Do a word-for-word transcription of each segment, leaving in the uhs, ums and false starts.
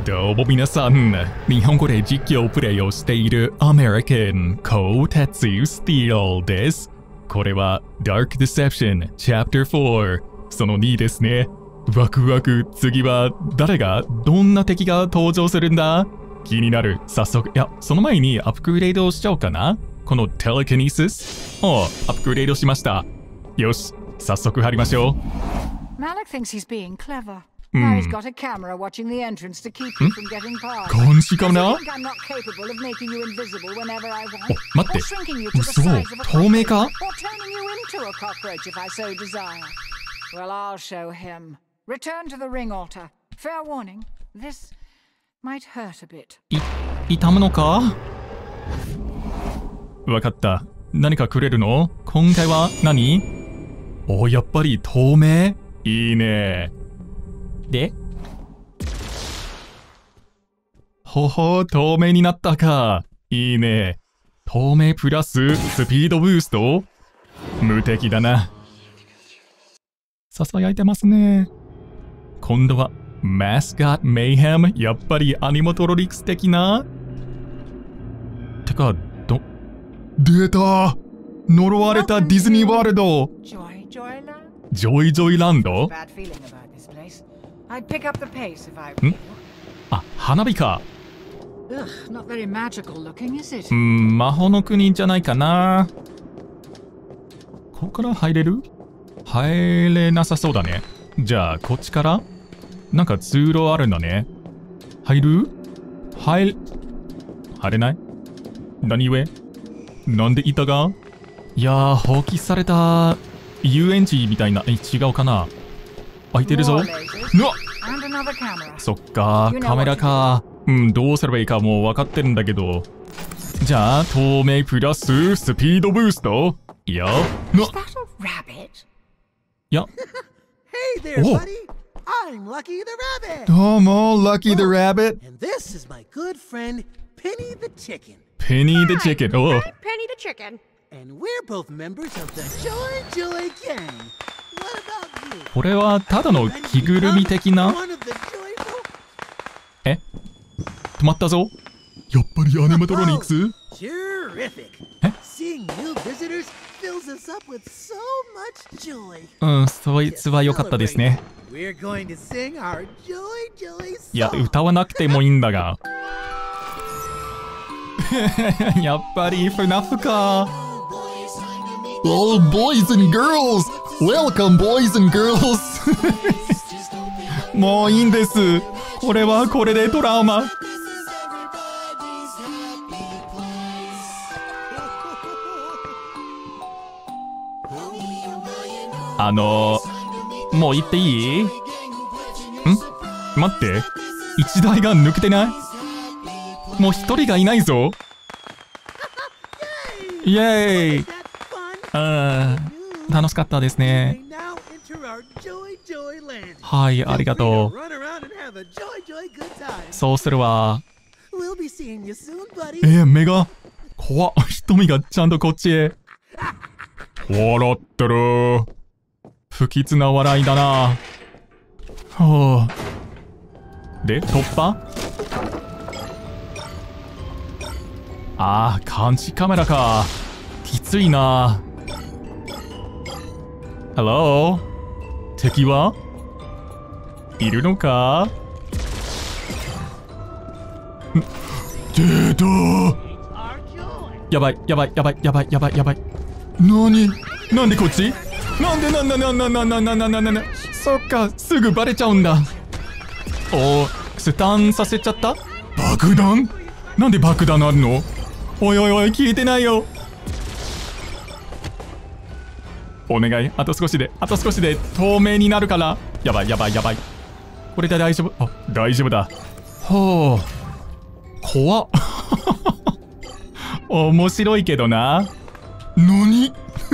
どうも皆さん、日本語で実況プレイをしているアメリカンコーテツスティールです。これは Dark Deception Chapter フォーそのにですね。ワクワク、次は誰が、どんな敵が登場するんだ？気になる。早速、いや、その前にアップグレードをしちゃおうかな。このテレキネシスをアップグレードしました。よし、早速貼りましょう。 Malik thinks he's being clever. Now he's got a camera watching the entrance to keep you from getting past. 監視カメラ？ I think I'm not capable of making you invisible whenever I want. お、待って。 Or shrinking you to the 嘘、 size of a 透明化？ cockroach. Or turning you into a cockroach if I so desire. Well, I'll show him. Return to the ring altar. Fair warning, this might hurt a bit. い、痛むのか？わかった。何かくれるの？今回は何？お、やっぱり透明？いいね。で？ほほ、透明になったか。いいね。透明プラススピードブースト？無敵だな。ささやいてますね。今度はマスコットメイヘム。やっぱりアニマトロリクス的な。てか、ど、出た！呪われたディズニーワールド。 Joy, Joyland? ジョイジョイランド？ Bad feeling about this place. I'd pick up the pace if I were ん？ you. あ、花火か。 Ugh, not very magical looking, is it? うーん、魔法の国じゃないかな。ここから入れる？入れなさそうだね。じゃあ、こっちからなんか通路あるんだね。入る？入る？入れない？何故？なんで板が？いやー、放棄された遊園地みたいな。え、違うかな？開いてるぞ。うわっ！ And another camera. そっか、カメラか。うん、どうすればいいかもう分かってるんだけど。じゃあ、透明プラススピードブースト。いや。うわっ！ Is that a rabbit? いや。 Hey there, Oh. buddy. I'm Lucky the Rabbit. どうも、Lucky the Rabbit. And this is my good friend, Penny the Chicken. ペニー・the Chicken。おう。 I'm Penny the Chicken. And we're both members of the Joy Joy Gang. What about you? これはただの着ぐるみ的な？ One of the joyful... え？止まったぞ。やっぱりアニマトロニクス？ Terrific. え？ Seeing new visitors fills us up with so much joy. うん、そいつは良かったですね。 We're going to sing our Joy Joy song. いや、歌わなくてもいいんだが。やっぱりフナフか。Oh, boys and girls! Welcome, boys and girls! もういいんです。これはこれでトラウマ。あのー、もう行っていい？ん？待って。一台が抜けてない？もう一人がいないぞ。イェーイ。あー、楽しかったですね。はい、ありがとう。そうするわ。えー、目が怖っ。瞳がちゃんとこっちへ。笑ってる。不吉な笑いだな。はあ。で、突破？ああ、監視カメラか。きついな。Hello？ 敵はいるのか？出た。やばい、やばい、やばい、やばい、やばい、やばい。なに？なんでこっち？なんでなんだなんだなんだなんだなんだなんだ。そっか、すぐバレちゃうんだ。おー、スタンさせちゃった？爆弾？なんで爆弾あるの？おいおいおい、聞いてないよ。お願い、あと少しで、あと少しで透明になるから。やばいやばいやばい。これで大丈夫？あ、大丈夫だ。ほう。怖っ。面白いけどな。なに？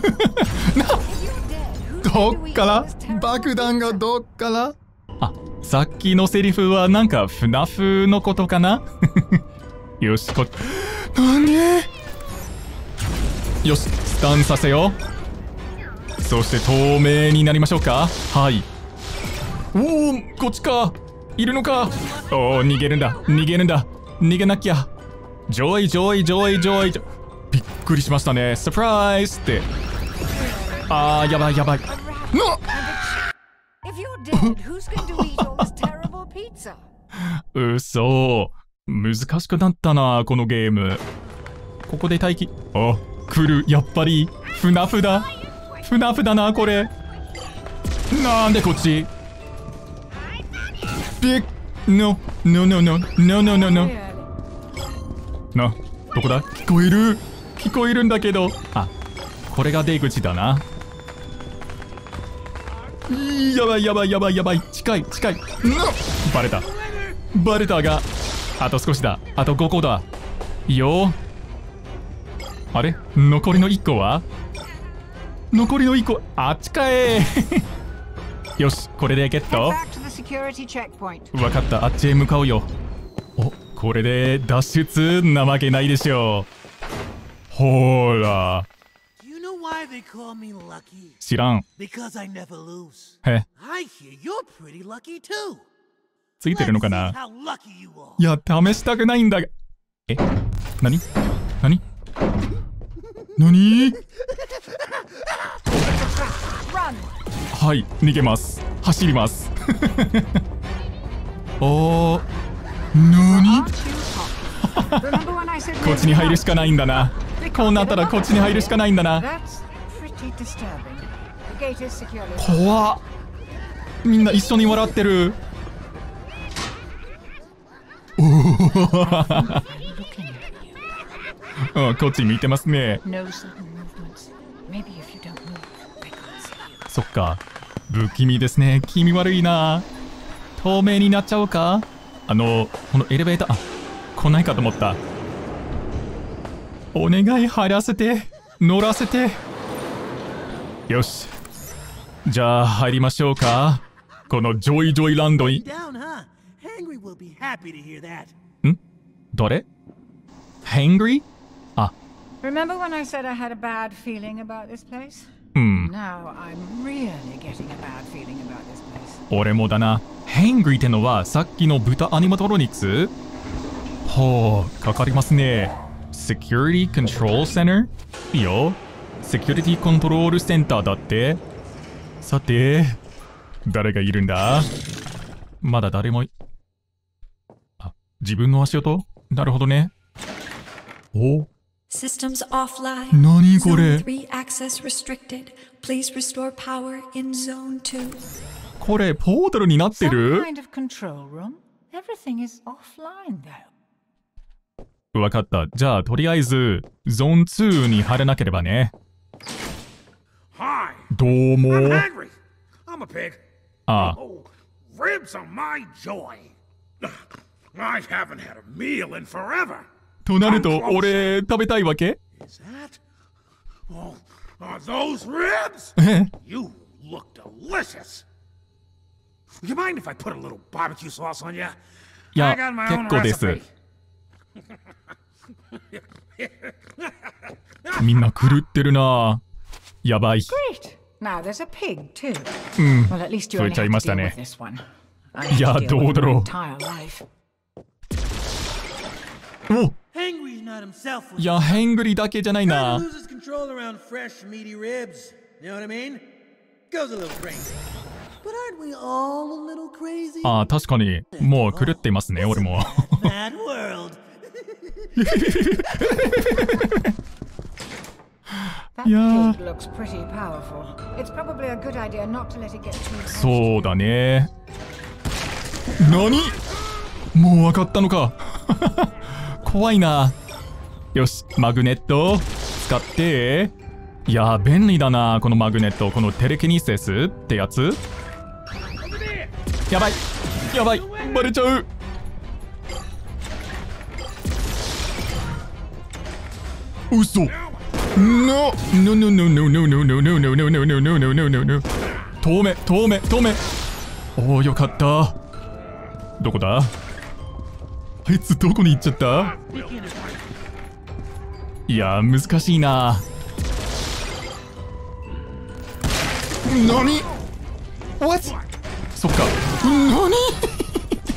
どっから爆弾がどっから？あ、さっきのセリフはなんかフナフのことかな？よし、こ、なに？よし、スタンさせよう。そして透明になりましょうか。はい。おお、こっちか。 いるのか。おお、逃げるんだ逃げるんだ逃げなきゃ。ジョイジョイジョイジョイ。びっくりしましたね。サプライズって。あーやばいやばい。のうそ、難しくなったなこのゲーム。ここで待機。あ、来る。やっぱりフナフだフナフだなこれ。なんでこっち。ビッノノノノノノノノな、どこだ。聞こえる聞こえるんだけど。あ、これが出口だな。やばいやばいやばいやばい。近い近い。バレたバレたが、あと少しだ。あとごこだよ。あれ、残りのいっこは。残りのいっこあっちかえよし、これでゲット。わかった、あっちへ向かうよ。お、これで脱出なわけないでしょう。ほら知らん。へ、ついてるのかな。いや、試したくないんだが。え、なになになに。はい、逃げます。走りますおー、なにこっちに入るしかないんだな。こうなったらこっちに入るしかないんだな。怖っ。みんな一緒に笑ってる。おおこっち見てますね。そっか、不気味ですね。気味悪いな。透明になっちゃおうか。あのこのエレベーター、あ、来ないかと思った。お願い、入らせて乗らせて。よし、じゃあ入りましょうか、このジョイジョイランドに。ん、誰？ Hangry？ あ、 Remember when I said I had a bad feeling about this place? うん。 Now I'm really getting a bad feeling about this place. 俺もだな。Hangry ってのはさっきの豚アニマトロニクス？ほう、かかりますね。Security Control Center？ いいよ。セキュリティコントロールセンターだって。さて、誰がいるんだ？まだ誰もい。あ、自分の足音？なるほどね。お、 Systems offline. 何これ？ Zone three access restricted. Please restore power in Zone two. これポータルになってる？ Some kind of control room? Everything is offline though. わかった。じゃあとりあえずゾーンツーに入らなければね。どうも。ああ。となると俺食べたいわけ？え？いや、結構です。みんな狂ってるな。やばい。うん、増えちゃいましたね。いや、どうだろう。お、いや、ヘングリだけじゃないな。ああ、確かにもう狂っていますね、俺も。いや、そうだね。何？もう分かったのか。怖いな。よし、マグネット使って。いや、便利だなこのマグネット。このテレキネシスってやつ。やばいやばい、バレちゃう。嘘。No no no no no no no no no no no no no no no no no。 遠目遠目遠目。おお、よかった。どこだ？あいつどこに行っちゃった？いや、難しいな。何？ What？ そっか。何？